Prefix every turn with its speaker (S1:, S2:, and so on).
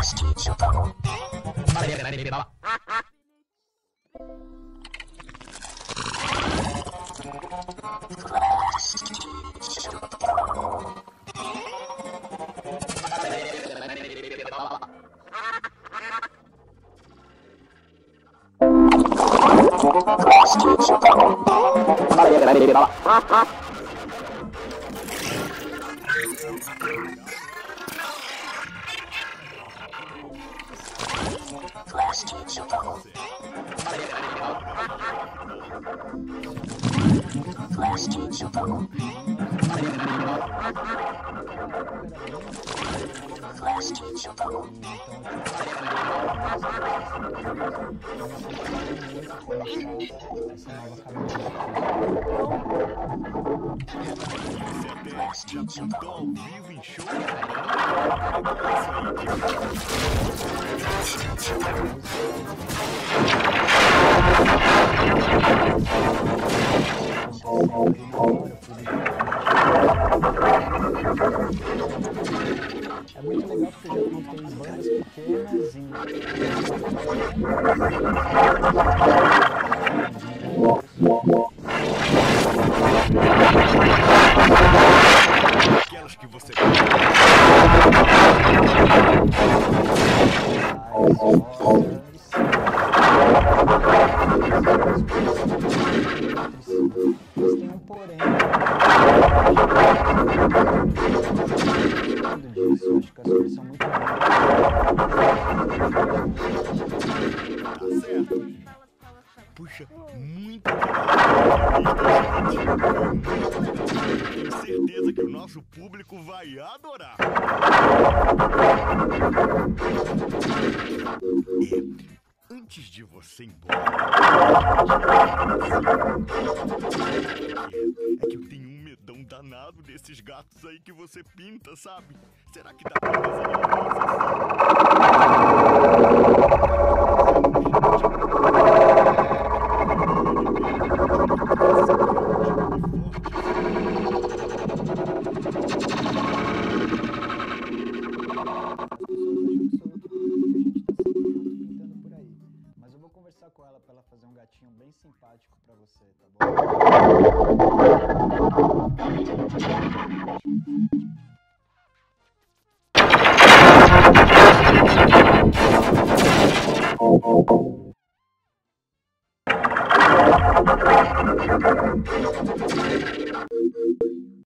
S1: Então, ao vivo em show.
S2: É muito legal porque já contém bandas pequenas e
S1: Aquelas que você
S2: mas tem um porém. Disso, acho que as coisas são muito boas.
S1: tá certo. Puxa, muito tenho certeza que o nosso público vai adorar. Antes de você ir embora, é que eu tenho um medão danado desses gatos aí que você pinta, sabe? Será que dá pra
S2: com ela pra ela fazer um gatinho bem simpático pra você, tá bom?